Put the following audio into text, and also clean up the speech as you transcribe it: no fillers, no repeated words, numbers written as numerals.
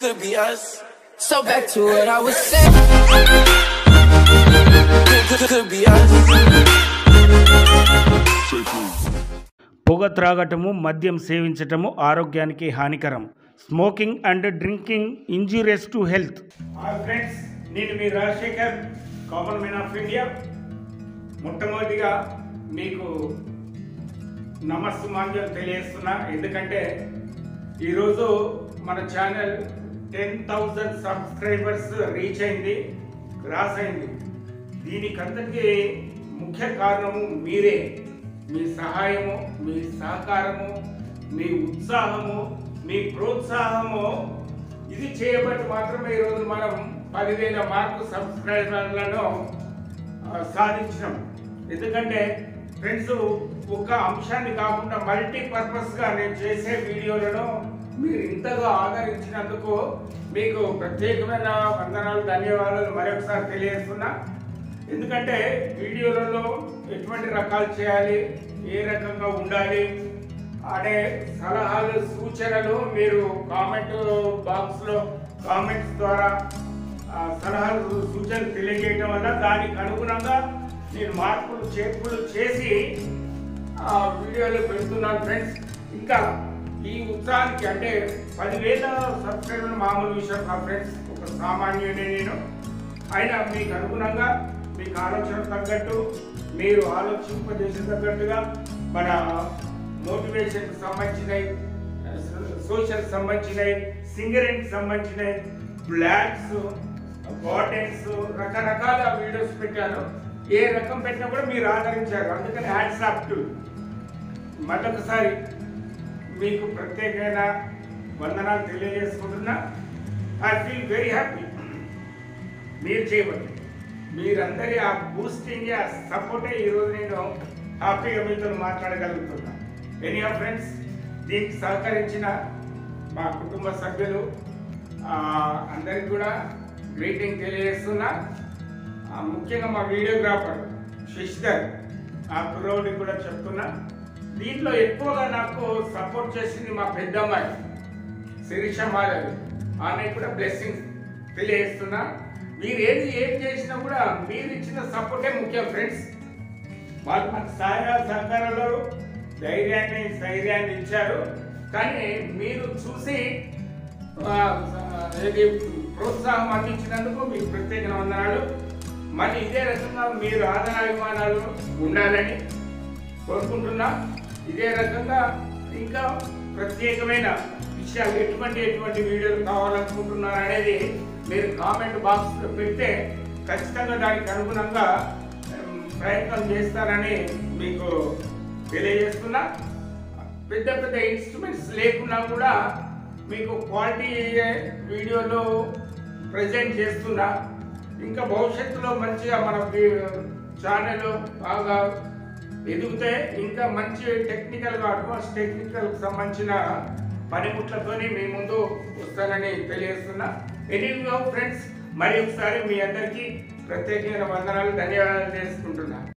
Could be us. So back to what I was saying. Could be us. పొగ త్రాగటము, మద్యం సేవించటము ఆరోగ్యానికి హానికరం. Smoking and drinking injurious to health. Friends, నేను మీ Rajashekar, common man of India. మొట్టమొదటిగా మీకు నమస్సుమాంజలు తెలియజేస్తున్నా. ఎందుకంటే ఈరోజు మన ఛానల్ 10,000 సబ్స్క్రైబర్స్ రీచ్ అయింది, క్రాస్ అయింది. దీనికంతటికీ ముఖ్య కారణము మీరే. మీ సహాయము, మీ సహకారము, మీ ఉత్సాహము, మీ ప్రోత్సాహము ఇది చేయబట్టి మాత్రమే ఈరోజు మనం 10,000 మార్కు సబ్స్క్రైబర్లను సాధించినాం. ఎందుకంటే ఫ్రెండ్స్, ఒక అంశాన్ని కాకుండా మల్టీపర్పస్గా నేను చేసే వీడియోలను మీరు ఇంతగా ఆదరించినందుకు మీకు ప్రత్యేకమైన వందనాలు, ధన్యవాదాలు మరొకసారి తెలియజేస్తున్నా. ఎందుకంటే వీడియోలలో ఎటువంటి రకాలు చేయాలి, ఏ రకంగా ఉండాలి అనే సలహాలు, సూచనలు మీరు కామెంట్ బాక్స్లో కామెంట్స్ ద్వారా సలహాలు, సూచనలు తెలియజేయటం వల్ల దానికి అనుగుణంగా నేను మార్పులు, చేర్పులు చేసి వీడియోలు పెడుతున్నాను ఫ్రెండ్స్. ఇంకా ఈ ఉత్సాహానికి అంటే 10,000 సబ్స్క్రైబర్లు మామూలు విషయం కాదు ఫ్రెండ్స్. ఒక సామాన్యుడే నేను. అయినా మీకు అనుగుణంగా, మీకు ఆలోచన తగ్గట్టు, మీరు ఆలోచింపజేసే తగ్గట్టుగా మన మోటివేషన్కి సంబంధించినవి, సోషల్ సంబంధించినవి, సింగరింగ్కి సంబంధించినవి, బ్లాగ్స్, బాటన్స్, రకరకాల వీడియోస్ పెట్టాను. ఏ రకం పెట్టినా కూడా మీరు ఆదరించారు. అందుకని హ్యాట్స్ ఆఫ్ టు. మరొకసారి మీకు ప్రత్యేకమైన వందనాలు తెలియజేసుకుంటున్నా. ఐ ఫీల్ వెరీ హ్యాపీ మీరు చేయబట్టి. మీరందరి ఆ బూస్టింగ్, ఆ సపోర్టే ఈరోజు నేను హ్యాపీగా మీతో మాట్లాడగలుగుతున్నా. ఎనీ ఆఫ్ ఫ్రెండ్స్, దీనికి సహకరించిన మా కుటుంబ సభ్యులు అందరికి కూడా గ్రీటింగ్ తెలియజేస్తున్నా. ముఖ్యంగా మా వీడియోగ్రాఫర్ శశిధర్, ఆ కుర్రోడికి కూడా చెప్తున్నా. దీంట్లో ఎక్కువగా నాకు సపోర్ట్ చేసింది మా పెద్దమ్మాయి శిరీష మాధవి. ఆమె కూడా బ్లెస్సింగ్స్ తెలియజేస్తున్నా. మీరు ఏం చేసినా కూడా మీరు ఇచ్చిన సపోర్టే ముఖ్యం ఫ్రెండ్స్. వాళ్ళు మనకు సహాయ సహకారాలు, ధైర్యాన్ని ఇచ్చారు. కానీ మీరు చూసి ప్రోత్సాహం అందించినందుకు మీకు ప్రత్యేక వందనాలు. మరి ఇదే రకంగా మీరు ఆదరాభిమానాలు ఉండాలని కోరుకుంటున్నా. ఇదే రకంగా ఇంకా ప్రత్యేకమైన విషయాలు, ఎటువంటి వీడియోలు కావాలనుకుంటున్నారు అనేది మీరు కామెంట్ బాక్స్లో పెడితే ఖచ్చితంగా దానికి అనుగుణంగా ప్రయత్నం చేస్తారని మీకు తెలియజేస్తున్నా. పెద్ద ఇన్స్ట్రుమెంట్స్ లేకున్నా కూడా మీకు క్వాలిటీ వీడియోలు ప్రజెంట్ చేస్తున్నా. ఇంకా భవిష్యత్తులో మంచిగా మన ఛానల్ బాగా ఎదిగితే ఇంకా మంచి టెక్నికల్గా, అడ్వాన్స్ టెక్నికల్కి సంబంధించిన పనిముట్లతోని మీ ముందు వస్తానని తెలియజేస్తున్నా. ఎనీవే ఫ్రెండ్స్, మరి ఒకసారి మీ అందరికీ ప్రత్యేకమైన వందనాలు, ధన్యవాదాలు చేసుకుంటున్నా.